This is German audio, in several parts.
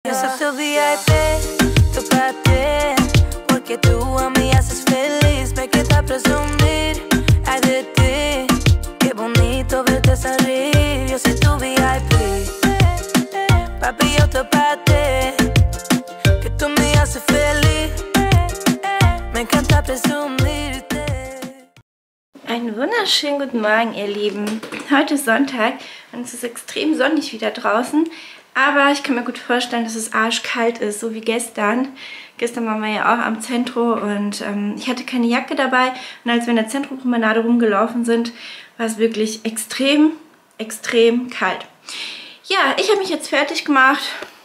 Yo soy tu VIP, tu pa' ti, porque tú a mí haces feliz, me queda presumir, ay de ti, qué bonito verte salir. Yo soy tu VIP, papi yo te pa' ti, que tú me haces feliz, me encanta presumirte. Einen wunderschönen guten Morgen, ihr Lieben. Heute ist Sonntag und es ist extrem sonnig wieder draußen. Aber ich kann mir gut vorstellen, dass es arschkalt ist, so wie gestern. Gestern waren wir ja auch am Zentrum und ich hatte keine Jacke dabei. Und als wir in der Zentrumpromenade rumgelaufen sind, war es wirklich extrem, extrem kalt. Ja, ich habe mich jetzt fertig gemacht.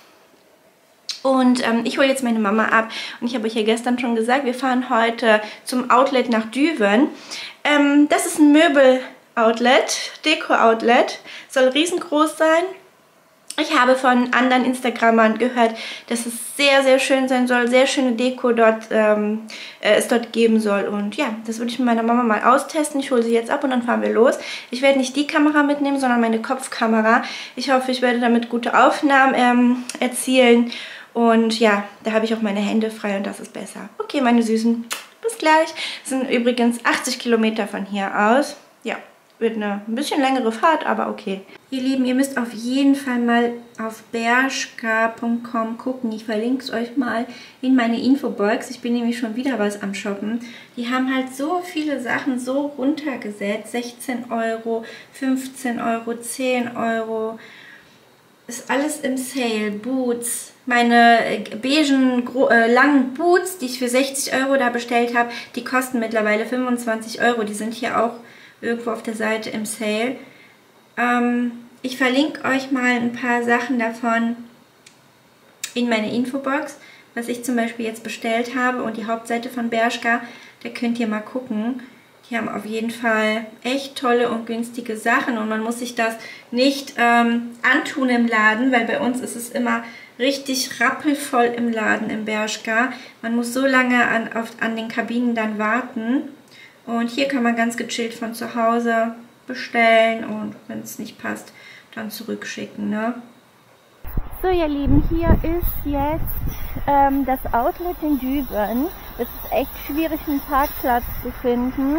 Und ich hole jetzt meine Mama ab. Und ich habe euch ja gestern schon gesagt, wir fahren heute zum Outlet nach Düven. Das ist ein Möbel-Outlet, Deko-Outlet. Soll riesengroß sein. Ich habe von anderen Instagrammern gehört, dass es sehr, sehr schön sein soll. Sehr schöne Deko es dort geben soll. Und ja, das würde ich mit meiner Mama mal austesten. Ich hole sie jetzt ab und dann fahren wir los. Ich werde nicht die Kamera mitnehmen, sondern meine Kopfkamera. Ich hoffe, ich werde damit gute Aufnahmen erzielen. Und ja, da habe ich auch meine Hände frei und das ist besser. Okay, meine Süßen, bis gleich. Es sind übrigens 80 Kilometer von hier aus. Ja, wird eine ein bisschen längere Fahrt, aber okay. Ihr Lieben, ihr müsst auf jeden Fall mal auf bershka.com gucken. Ich verlinke es euch mal in meine Infobox. Ich bin nämlich schon wieder was am Shoppen. Die haben halt so viele Sachen so runtergesetzt. 16 €, 15 €, 10 €. Ist alles im Sale. Boots. Meine beigen langen Boots, die ich für 60 € da bestellt habe, die kosten mittlerweile 25 €. Die sind hier auch irgendwo auf der Seite im Sale. Ich verlinke euch mal ein paar Sachen davon in meine Infobox, was ich zum Beispiel jetzt bestellt habe und die Hauptseite von Bershka, da könnt ihr mal gucken. Die haben auf jeden Fall echt tolle und günstige Sachen und man muss sich das nicht antun im Laden, weil bei uns ist es immer richtig rappelvoll im Laden im Bershka. Man muss so lange an den Kabinen dann warten. Und hier kann man ganz gechillt von zu Hause bestellen und wenn es nicht passt, dann zurückschicken, ne? So, ihr Lieben, hier ist jetzt das Outlet in Düven. Es ist echt schwierig, einen Parkplatz zu finden.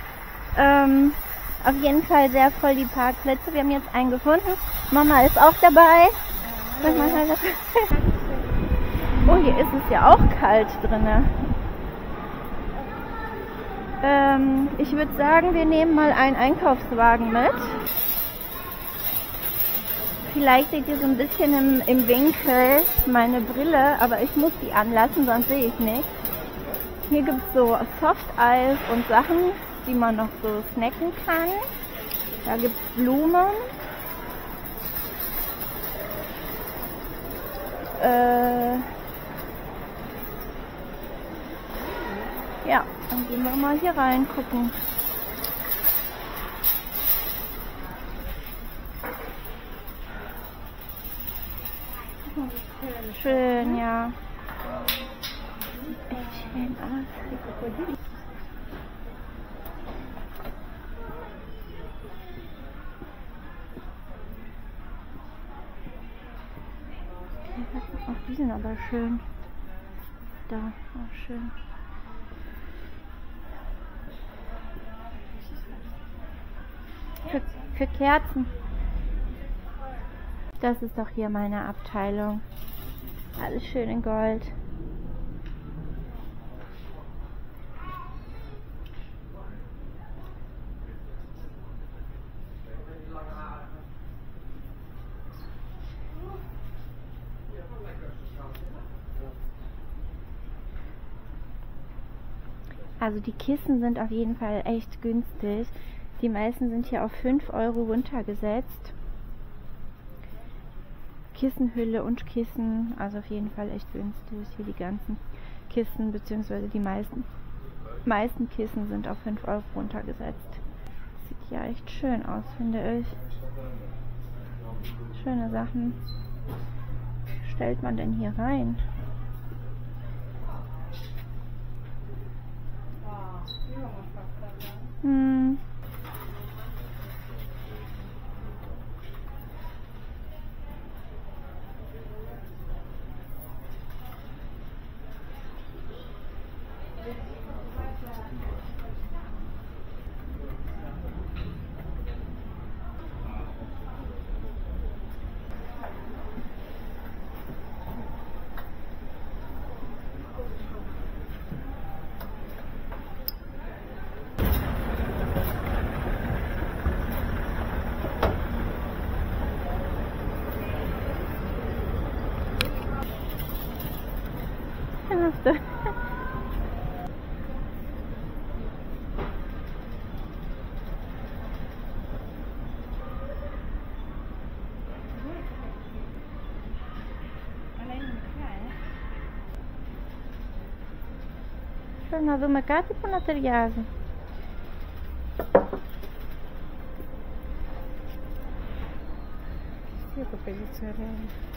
Auf jeden Fall sehr voll die Parkplätze. Wir haben jetzt einen gefunden. Mama ist auch dabei. Oh, hier ist es ja auch kalt drin. Ich würde sagen, wir nehmen mal einen Einkaufswagen mit. Vielleicht seht ihr so ein bisschen im Winkel meine Brille, aber ich muss die anlassen, sonst sehe ich nicht. Hier gibt es so Softeis und Sachen, die man noch so snacken kann. Da gibt es Blumen. Ja, dann gehen wir mal hier rein gucken. Schön, ja. Sieht echt schön aus. Ach, die sind aber schön. Da, auch schön. Für Kerzen. Das ist doch hier meine Abteilung. Alles schön in Gold. Also die Kissen sind auf jeden Fall echt günstig. Die meisten sind hier auf 5 € runtergesetzt. Kissenhülle und Kissen, also auf jeden Fall echt günstig. Hier die ganzen Kissen, beziehungsweise die meisten Kissen sind auf 5 € runtergesetzt. Sieht ja echt schön aus, finde ich. Schöne Sachen. Was stellt man denn hier rein? Mädchen hast du. Πρέπει να δούμε κάτι που να ταιριάζει. Τι το παιδί ωραία.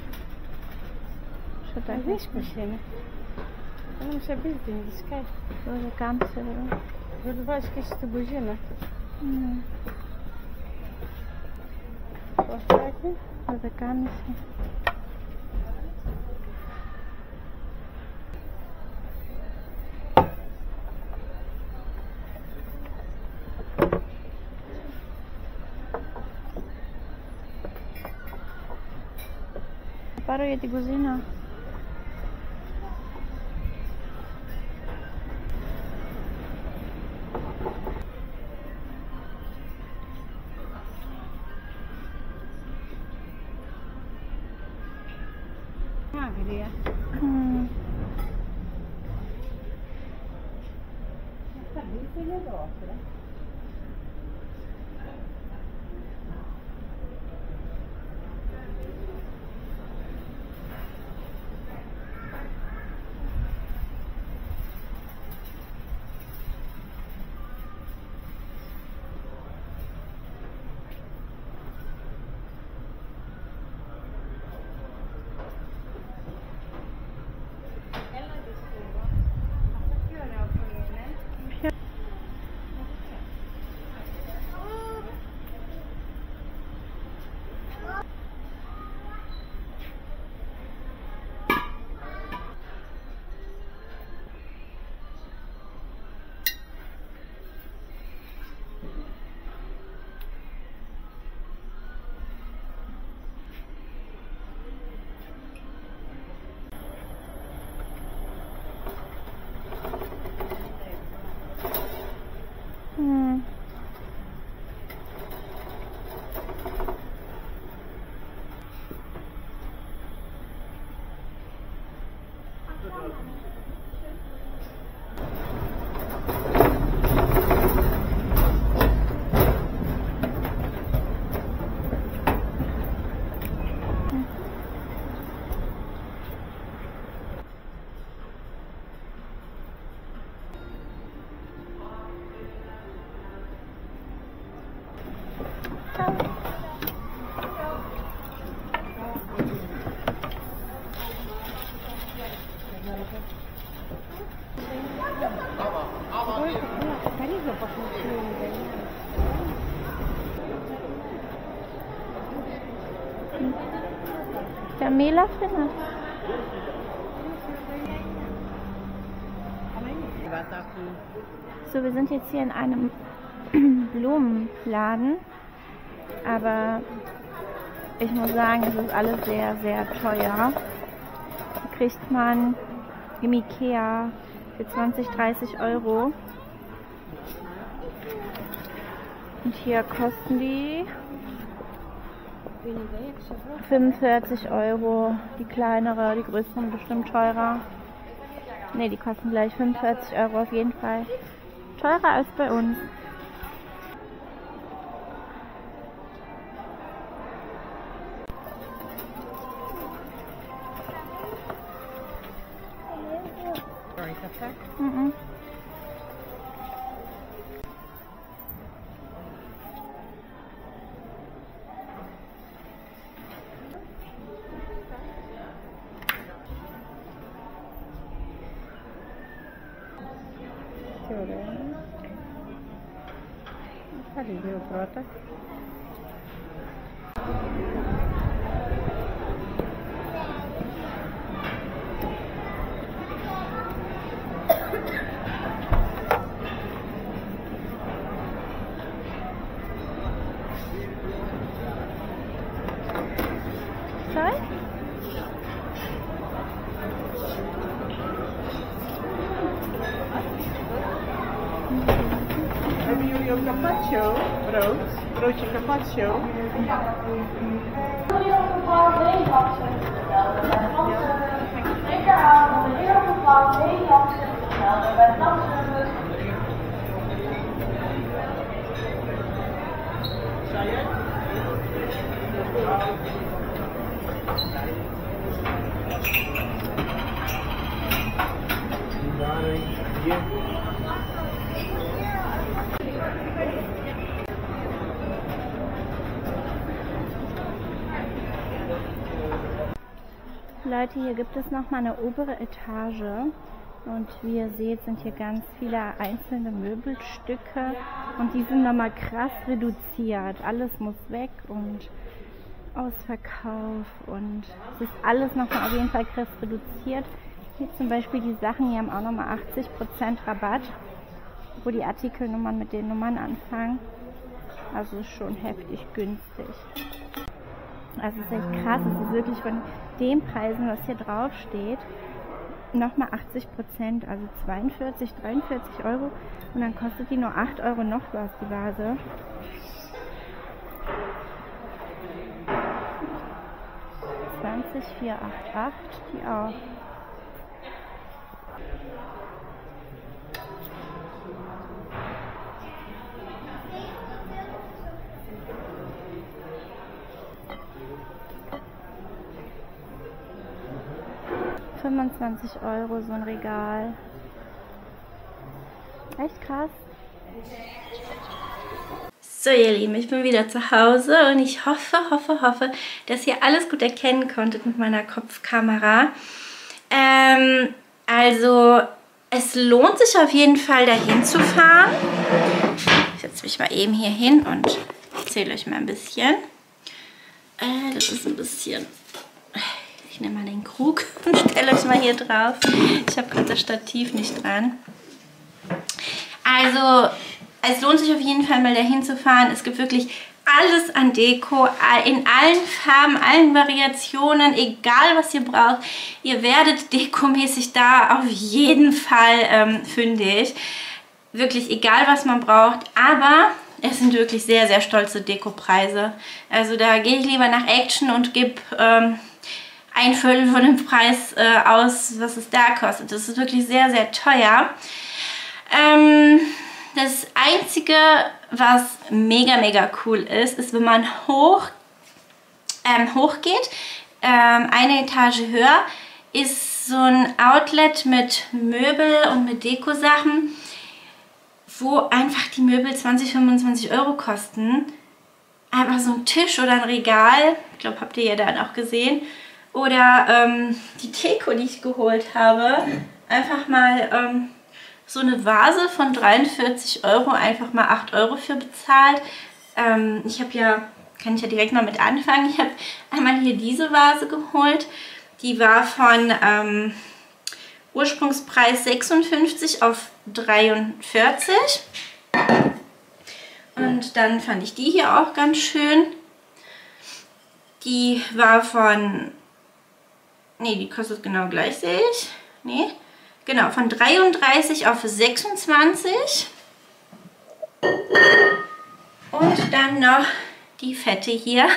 Što tako? Viškoš je, ne? Ono mi še biti, skaj. Bože, kam se vrlo? Vrlovaš, kaj še te božina. Postaki? Bože, kam se? Πάρω για την κουζίνα. Άγρια. Θα μπει εδώ, Camila Frenner. So, wir sind jetzt hier in einem Blumenladen, aber ich muss sagen, es ist alles sehr, sehr teuer. Die kriegt man im Ikea für 20-30 Euro. Und hier kosten die 45 Euro. Die kleinere, die größeren bestimmt teurer. Ne, die kosten gleich 45 Euro auf jeden Fall. Teurer als bei uns. Mhm. Ali veio prota. Sorry? Hebben jullie ook carpaccio? Broodje carpaccio? Wil je ook een blauwe beenbakje bestellen? Linkerhand, de heer op een blauwe Leute, hier gibt es nochmal eine obere Etage. Und wie ihr seht, sind hier ganz viele einzelne Möbelstücke. Und die sind nochmal krass reduziert. Alles muss weg und Ausverkauf. Und es ist alles nochmal auf jeden Fall krass reduziert. Hier zum Beispiel die Sachen, hier haben auch nochmal 80% Rabatt. Wo die Artikelnummern mit den Nummern anfangen. Also schon heftig günstig. Also es ist echt krass, es ist wirklich von den Preisen, was hier drauf steht, nochmal 80%, also 42, 43 Euro. Und dann kostet die nur 8 Euro noch was, die Vase. €20,488, die auch. €25 so ein Regal. Echt krass. So ihr Lieben, ich bin wieder zu Hause und ich hoffe, dass ihr alles gut erkennen konntet mit meiner Kopfkamera. Also es lohnt sich auf jeden Fall dahin zu fahren. Ich setze mich mal eben hier hin und erzähle euch mal ein bisschen. Das ist ein bisschen... Ich nehme mal den Krug und stelle euch mal hier drauf. Ich habe gerade das Stativ nicht dran. Also, es lohnt sich auf jeden Fall mal dahin zu fahren. Es gibt wirklich alles an Deko, in allen Farben, allen Variationen, egal was ihr braucht. Ihr werdet dekomäßig da auf jeden Fall fündig. Wirklich egal was man braucht, aber es sind wirklich sehr, sehr stolze Dekopreise. Also da gehe ich lieber nach Action und gebe... ein Viertel von dem Preis aus, was es da kostet. Das ist wirklich sehr, sehr teuer. Das Einzige, was mega, mega cool ist, wenn man hochgeht, eine Etage höher, ist so ein Outlet mit Möbel und mit Dekosachen, wo einfach die Möbel 20, 25 Euro kosten. Einfach so ein Tisch oder ein Regal, ich glaube, habt ihr ja dann auch gesehen. Oder die Deko, die ich geholt habe, einfach mal so eine Vase von 43 Euro, einfach mal 8 Euro für bezahlt. Ich habe ja, kann ich ja direkt mal mit anfangen, ich habe einmal hier diese Vase geholt. Die war von Ursprungspreis 56 auf 43. Und dann fand ich die hier auch ganz schön. Die war von... Nee, die kostet genau gleich, sehe ich. Nee, genau, von 33 auf 26. Und dann noch die fette hier.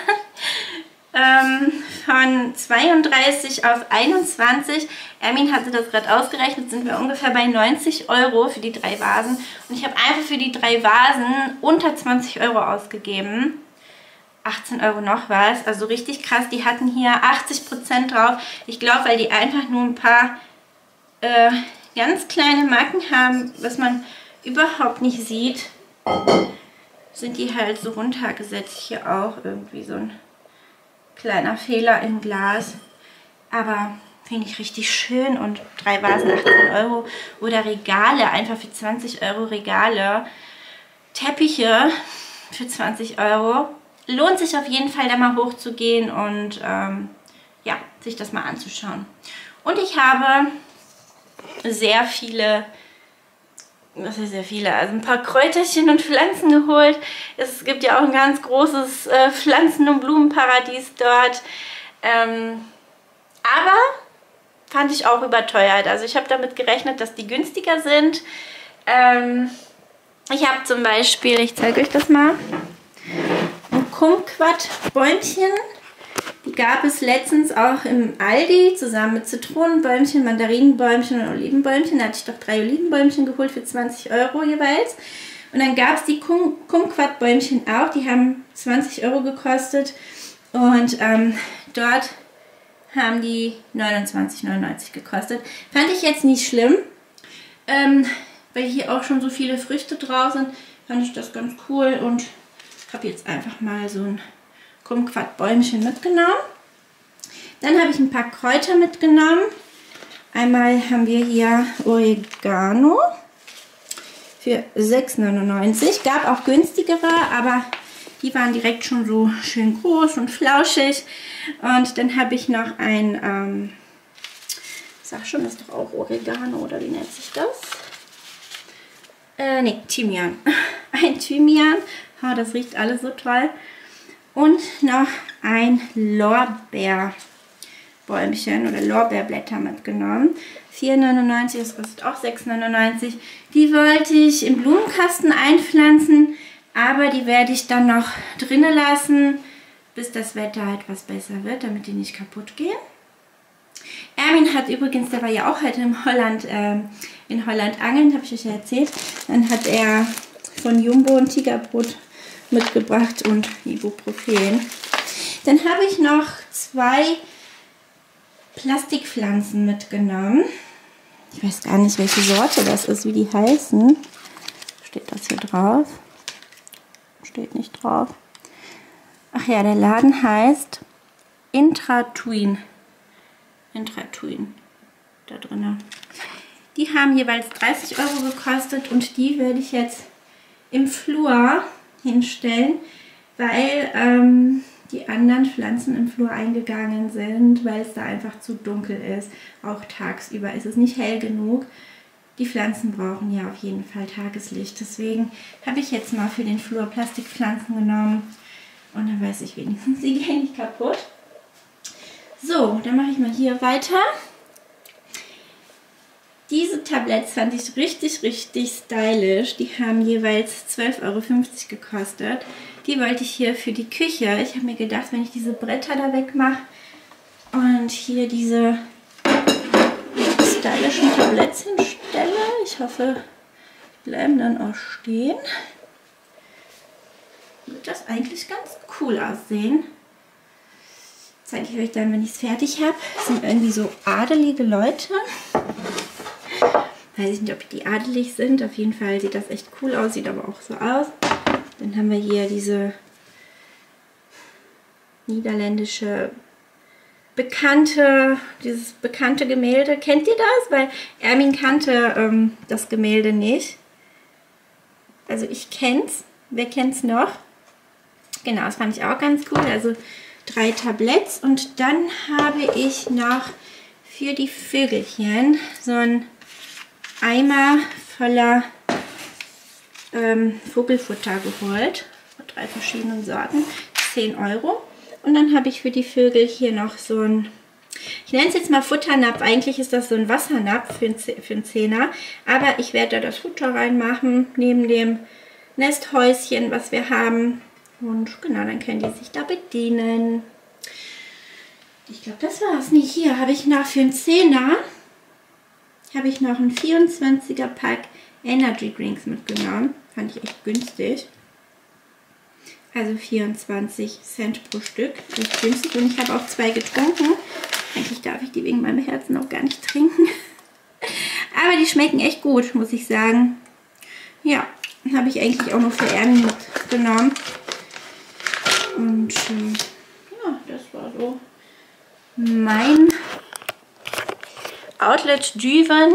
Von 32 auf 21. Ermin hatte das gerade ausgerechnet, sind wir ungefähr bei 90 Euro für die 3 Vasen. Und ich habe einfach für die 3 Vasen unter 20 Euro ausgegeben. 18 Euro noch was, also richtig krass. Die hatten hier 80% drauf. Ich glaube, weil die einfach nur ein paar ganz kleine Marken haben, was man überhaupt nicht sieht, sind die halt so runtergesetzt. Hier auch irgendwie so ein kleiner Fehler im Glas. Aber finde ich richtig schön. Und 3 Vasen 18 Euro. Oder Regale, einfach für 20 Euro Regale. Teppiche für 20 Euro. Lohnt sich auf jeden Fall, da mal hochzugehen und ja, sich das mal anzuschauen. Und ich habe sehr viele, was heißt sehr viele, also ein paar Kräuterchen und Pflanzen geholt. Es gibt ja auch ein ganz großes Pflanzen- und Blumenparadies dort. Aber fand ich auch überteuert. Also ich habe damit gerechnet, dass die günstiger sind. Ich habe zum Beispiel, ich zeige euch das mal, Kumquat-Bäumchen. Die gab es letztens auch im Aldi zusammen mit Zitronenbäumchen, Mandarinenbäumchen und Olivenbäumchen. Da hatte ich doch 3 Olivenbäumchen geholt für 20 Euro jeweils. Und dann gab es die Kumquat-Bäumchen auch. Die haben 20 Euro gekostet. Und dort haben die 29,99 gekostet. Fand ich jetzt nicht schlimm. Weil hier auch schon so viele Früchte drauf sind, fand ich das ganz cool. Und habe jetzt einfach mal so ein Kumquat-Bäumchen mitgenommen. Dann habe ich ein paar Kräuter mitgenommen. Einmal haben wir hier Oregano für 6,99. Gab auch günstigere, aber die waren direkt schon so schön groß und flauschig. Und dann habe ich noch ein, sag schon, das ist doch auch Oregano, oder wie nennt sich das? Ne, Thymian. Ein Thymian. Oh, das riecht alles so toll. Und noch ein Lorbeerbäumchen oder Lorbeerblätter mitgenommen. 4,99, das kostet auch 6,99. Die wollte ich im Blumenkasten einpflanzen, aber die werde ich dann noch drinnen lassen, bis das Wetter etwas besser wird, damit die nicht kaputt gehen. Ermin hat übrigens, der war ja auch heute in Holland angeln, habe ich euch ja erzählt. Dann hat er von Jumbo ein Tigerbrot mitgebracht und Ibuprofen. Dann habe ich noch 2 Plastikpflanzen mitgenommen. Ich weiß gar nicht, welche Sorte das ist, wie die heißen. Steht das hier drauf? Steht nicht drauf. Ach ja, der Laden heißt Intratuin. Intratuin. Da drinnen. Die haben jeweils 30 € gekostet und die werde ich jetzt im Flur hinstellen, weil die anderen Pflanzen im Flur eingegangen sind, weil es da einfach zu dunkel ist. Auch tagsüber ist es nicht hell genug. Die Pflanzen brauchen ja auf jeden Fall Tageslicht. Deswegen habe ich jetzt mal für den Flur Plastikpflanzen genommen. Und dann weiß ich wenigstens, sie gehen nicht kaputt. So, dann mache ich mal hier weiter. Diese Tabletts fand ich richtig, richtig stylisch. Die haben jeweils 12,50 € gekostet. Die wollte ich hier für die Küche. Ich habe mir gedacht, wenn ich diese Bretter da wegmache und hier diese stylischen Tabletts hinstelle, ich hoffe, die bleiben dann auch stehen, wird das eigentlich ganz cool aussehen. Zeige ich euch dann, wenn ich es fertig habe. Das sind irgendwie so adelige Leute. Weiß ich nicht, ob die adelig sind. Auf jeden Fall sieht das echt cool aus, sieht aber auch so aus. Dann haben wir hier diese niederländische dieses bekannte Gemälde. Kennt ihr das? Weil Ermin kannte das Gemälde nicht. Also ich kenn's. Wer kennt's noch? Genau, das fand ich auch ganz cool. Also 3 Tabletts. Und dann habe ich noch für die Vögelchen so ein Eimer voller Vogelfutter geholt. Von 3 verschiedenen Sorten. 10 €. Und dann habe ich für die Vögel hier noch so ein, ich nenne es jetzt mal Futternapf. Eigentlich ist das so ein Wassernapf für einen 10er. Aber ich werde da das Futter reinmachen, neben dem Nesthäuschen, was wir haben. Und genau, dann können die sich da bedienen. Ich glaube, das war's. Nee, hier habe ich noch für einen 10er habe ich noch ein 24er Pack Energy Drinks mitgenommen. Fand ich echt günstig. Also 24 Cent pro Stück. Echt günstig. Und ich habe auch 2 getrunken. Eigentlich darf ich die wegen meinem Herzen auch gar nicht trinken. Aber die schmecken echt gut, muss ich sagen. Ja, habe ich eigentlich auch noch für Ermin mitgenommen. Und ja, das war so mein Outlet Düven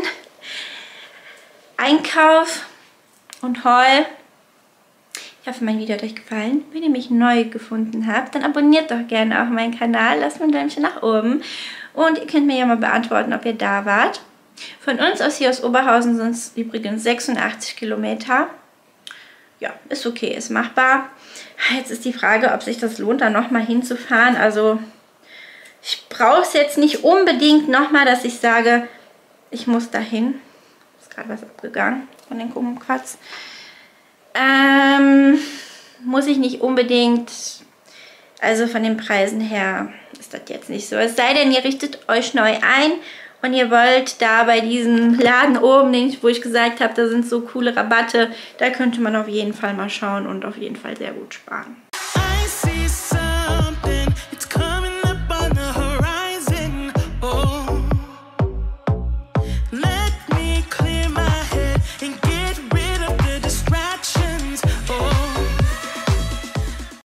Einkauf und Haul. Ich hoffe, mein Video hat euch gefallen. Wenn ihr mich neu gefunden habt, dann abonniert doch gerne auch meinen Kanal. Lasst mir ein Däumchen nach oben. Und ihr könnt mir ja mal beantworten, ob ihr da wart. Von uns aus hier aus Oberhausen sind es übrigens 86 Kilometer. Ja, ist okay, ist machbar. Jetzt ist die Frage, ob sich das lohnt, da nochmal hinzufahren. Also ich brauche es jetzt nicht unbedingt nochmal, dass ich sage, ich muss dahin. Ist gerade was abgegangen von den Kumquats. Muss ich nicht unbedingt, also von den Preisen her ist das jetzt nicht so. Es sei denn, ihr richtet euch neu ein und ihr wollt da bei diesem Laden oben, wo ich gesagt habe, da sind so coole Rabatte, da könnte man auf jeden Fall mal schauen und auf jeden Fall sehr gut sparen.